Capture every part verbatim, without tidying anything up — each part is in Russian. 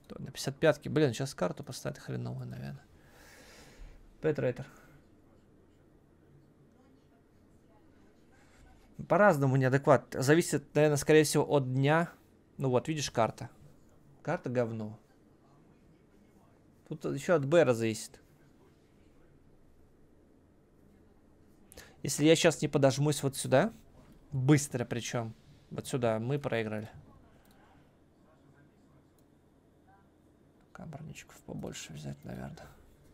На пятьдесят пятке. Блин, сейчас карту поставить хреновую, наверное. Пейтрейтер. По-разному неадекват. Зависит, наверное, скорее всего, от дня. Ну вот, видишь, карта. Карта говно. Тут еще от Бэра зависит. Если я сейчас не подожмусь вот сюда, быстро причем, вот сюда, мы проиграли. Броничков побольше взять, наверное.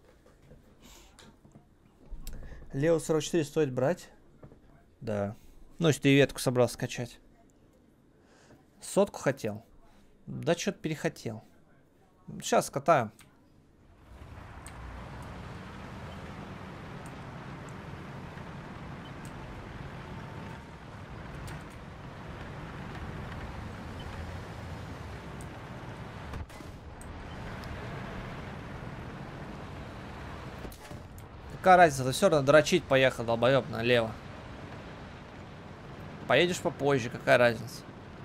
Лео сорок четыре стоит брать? Да. Ну, если ты ветку собрался скачать. Сотку хотел? Да что-то перехотел. Сейчас скатаем. Какая разница? Ты все равно дрочить поехал, долбоеб, налево. Поедешь попозже, какая разница?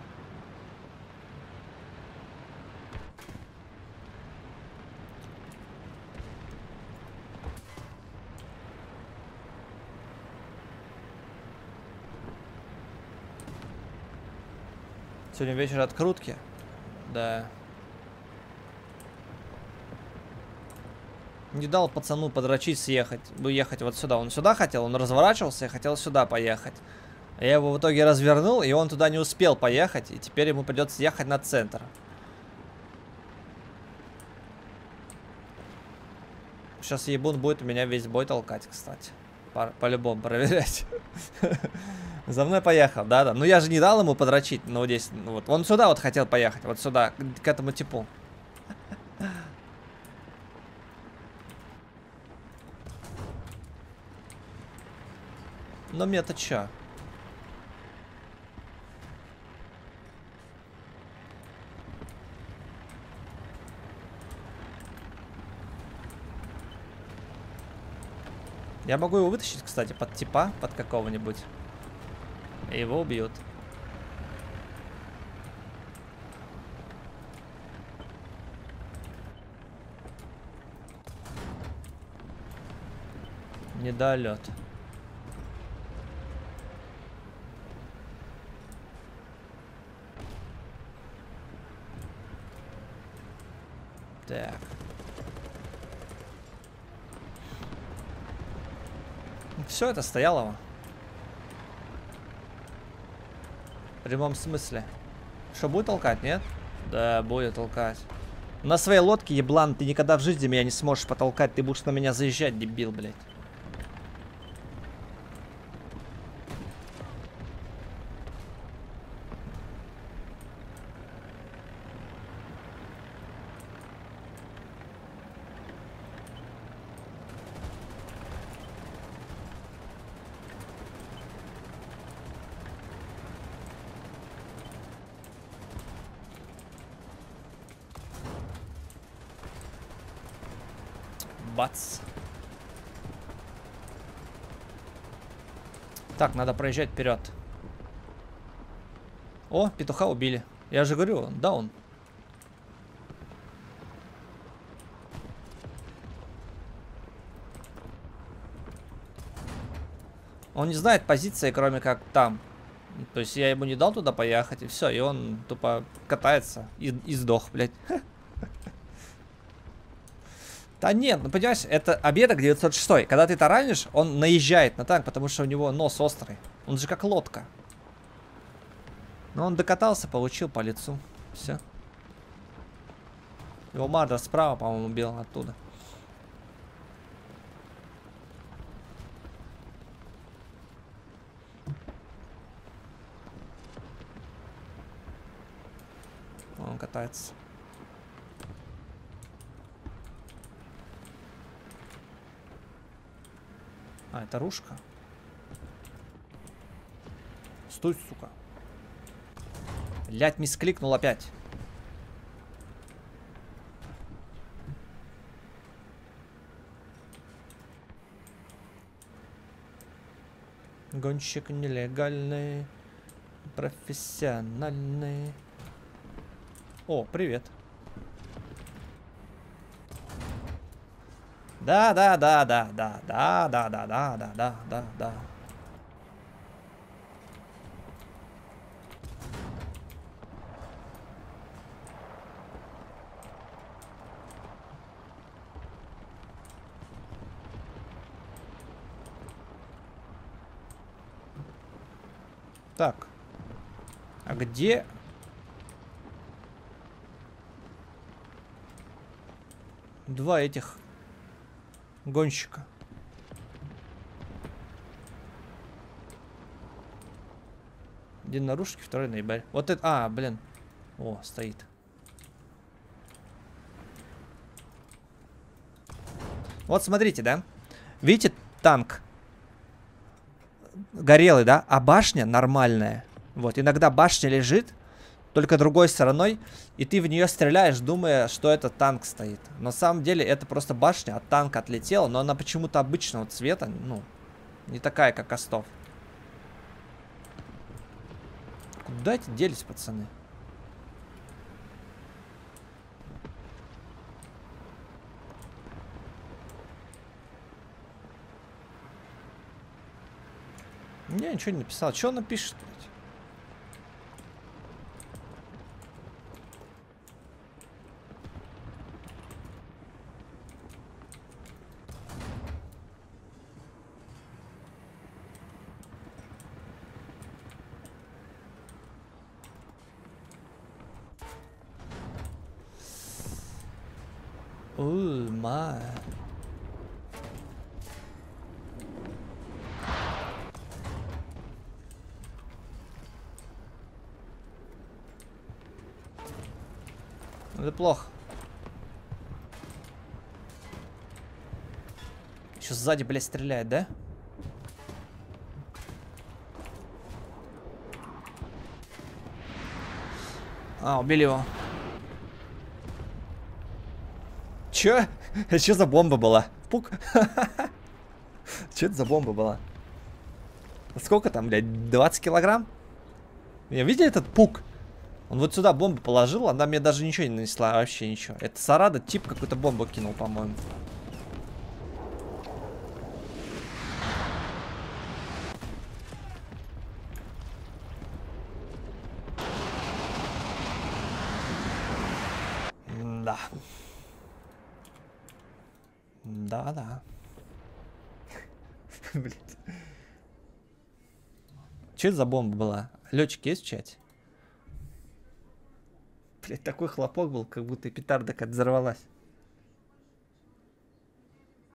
Сегодня вечер открутки. Да. Не дал пацану подрочить, съехать, уехать вот сюда. Он сюда хотел, он разворачивался и хотел сюда поехать. Я его в итоге развернул, и он туда не успел поехать. И теперь ему придется ехать на центр. Сейчас ебун будет у меня весь бой толкать, кстати. По-любому проверять. За мной поехал, да-да. Ну я же не дал ему подрочить. Ну здесь, ну вот. Он сюда вот хотел поехать, вот сюда, к этому типу. Но мне-то чё? Я могу его вытащить, кстати, под типа, под какого-нибудь. И его убьют. Недолет. Так. Все это стояло. В прямом смысле. Что, будет толкать, нет? Да, будет толкать. На своей лодке, еблан, ты никогда в жизни меня не сможешь потолкать. Ты будешь на меня заезжать, дебил, блядь. Бац. Так, надо проезжать вперед. О, петуха убили. Я же говорю, даун. Он не знает позиции, кроме как там. То есть я ему не дал туда поехать, и все. И он тупо катается и, и сдох, блядь. Да нет, ну понимаешь, это объедок девятьсот шесть. Когда ты таранишь, он наезжает на танк, потому что у него нос острый. Он же как лодка. Но он докатался, получил по лицу. Все. Его Мадра справа, по-моему, убил оттуда. Он катается. А, это ружка. Стой, сука. Блять, мискликнул опять. Гонщик нелегальный, профессиональный. О, привет. Да, да, да, да, да, да, да, да, да, да, да, да, да. Так. А где? Два этих гонщика. Один наружки, второй ноябрь. Вот это... А, блин. О, стоит. Вот смотрите, да? Видите, танк горелый, да? А башня нормальная. Вот, иногда башня лежит, только другой стороной, и ты в нее стреляешь, думая, что это танк стоит. На самом деле это просто башня от танка отлетела, но она почему-то обычного цвета, ну, не такая, как Остов. Куда эти делись, пацаны? Я ничего не написал. Что он напишет, блядь? Ой, ма. Это плохо. Еще сзади, блядь, стреляет, да? А, убили его. Чё? Что за бомба была? Пук. Что это за бомба была? Сколько там, блядь, двадцать килограмм? Я видели этот пук? Он вот сюда бомбу положил, она мне даже ничего не нанесла, вообще ничего. Это Сарада тип какую-то бомбу кинул, по-моему. Да. Да-да. Блин. Что это за бомба была? Летчик есть в чате? Блять, такой хлопок был, как будто петарда как взорвалась.